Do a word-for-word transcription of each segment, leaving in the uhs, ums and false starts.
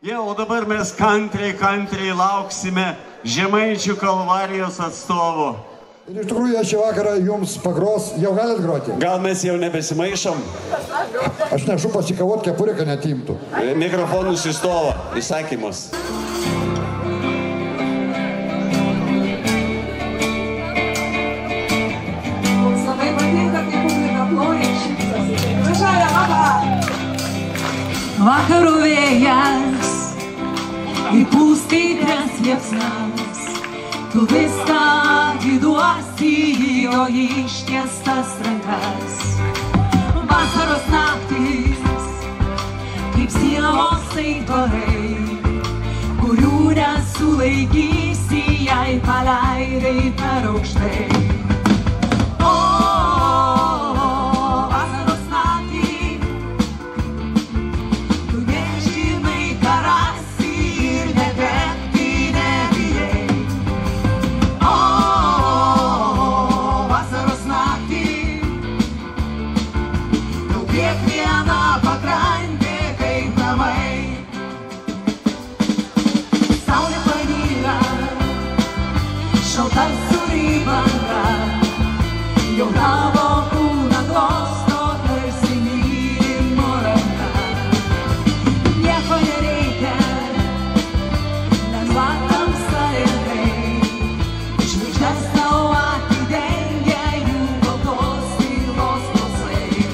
Jau dabar mes kantriai, kantriai lauksime Žemaičių Kalvarijos atstovų. Ir iš tikrųjų, šį vakarą jums pagros, jau galit groti? Gal mes jau nebesimaišom? Aš nešu pasikavot kepurį, kad netimtų. Mikrofonus į stovą, įsakymus. Mums labai patinka, kai publika ploja ir šypsosi. Važiuoja, mama! Vakarų vėjas įpūs stiprias liepsnas, tu viską atiduosi į jo ištiestas rankas. Vasaros naktis, kaip sielos aitvarai, kurių nesulaikysi, jei paleidai per aukštai. O, vasaros naktį, tu nežinai, ką rasi ir netekti nebijai. O, vasaros naktį, tau kiekviena pakrantė kaip namai. Saulė panyra, šalta surybanga, jau tavo kūną glosto tarsi mylimo ranka. Nieko nereikia, lengva tamsa ir tai, žvaigždes tau atidengia jų baltos tylos balsai.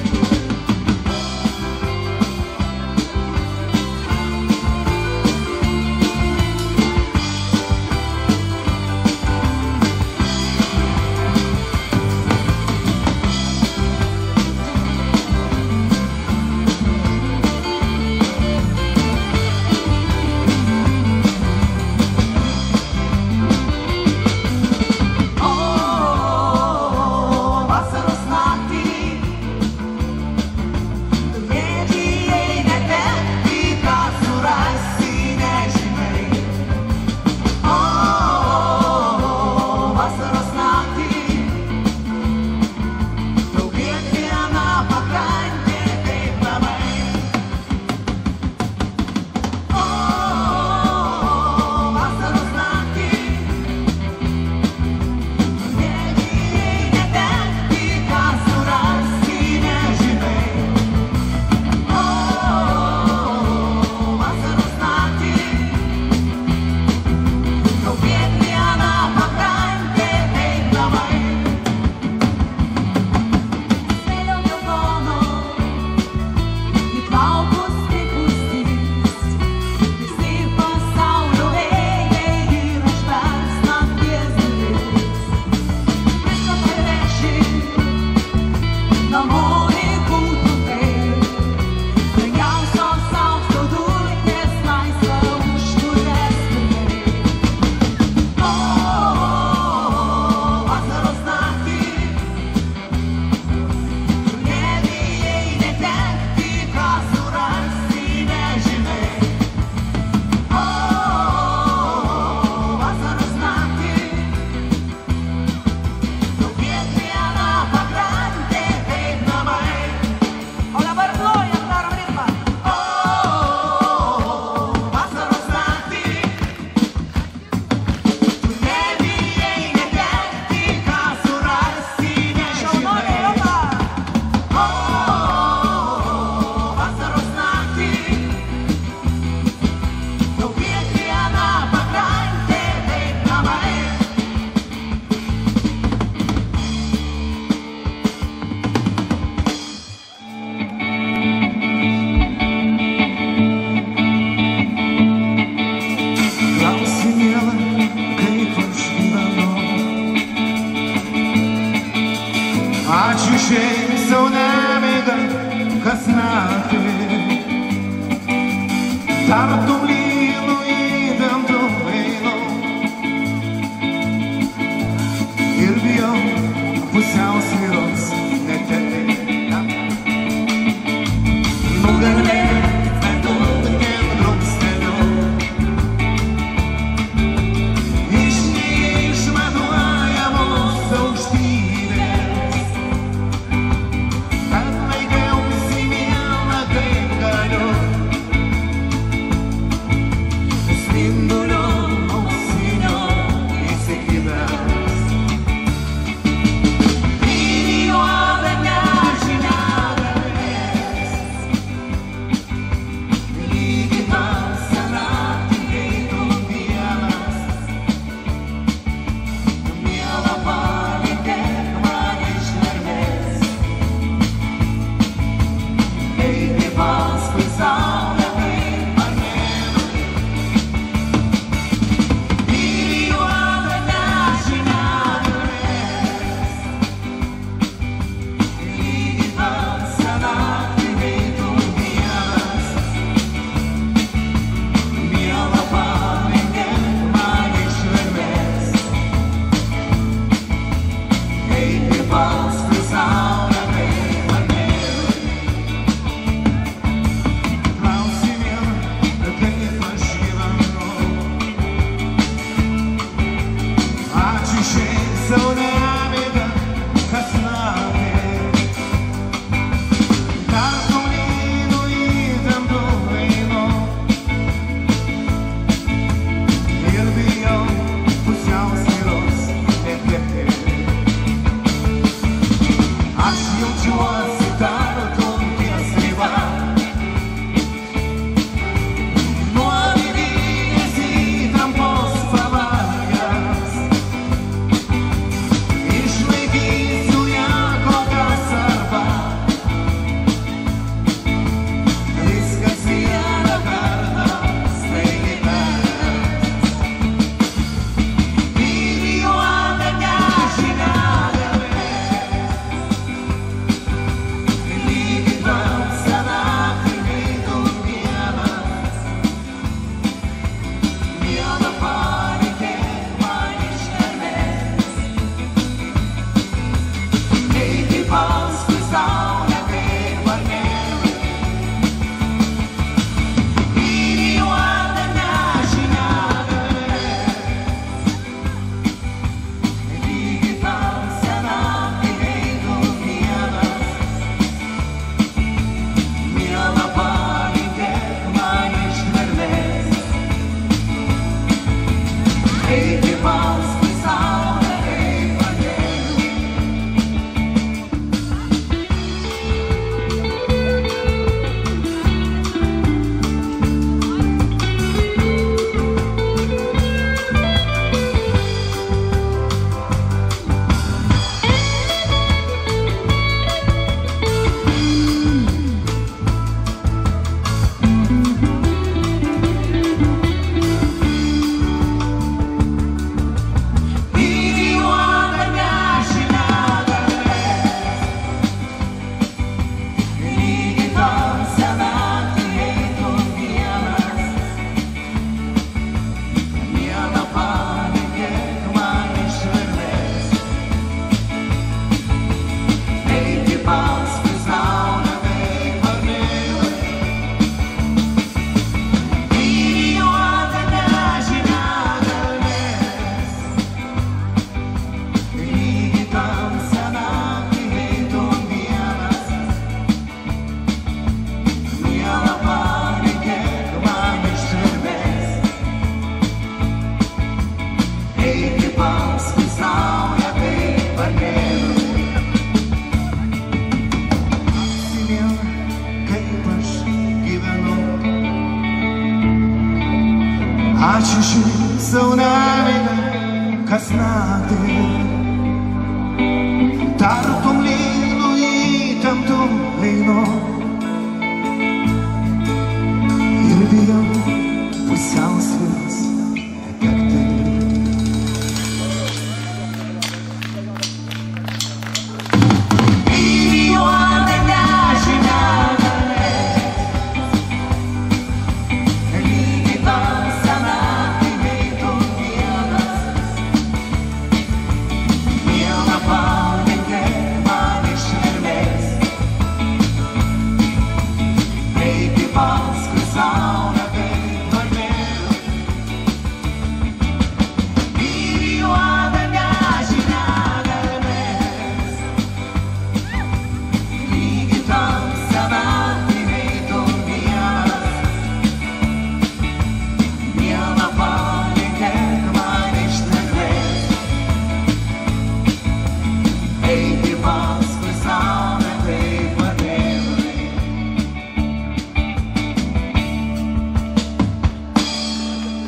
Ačiū šiaip sau nemiga kas naktį, tartum lynu įdėmtų einu ir bijau pusiausvyros netekti. Nugalėti neduodėm drumsteliu, iš neišmatuojamos aukštybės, kad laikiausi vieną kaip galiu. Ačiū šį saulėlydį kas naktį. Tartum lynų įtemptų einu ir bijau pusiausvyros netekti.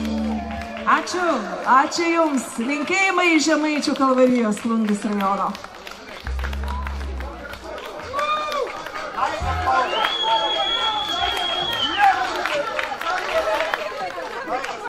Ačiū, ačiū Jums. Linkėjimai iš Žemaičių Kalvarijos Plungės rajono.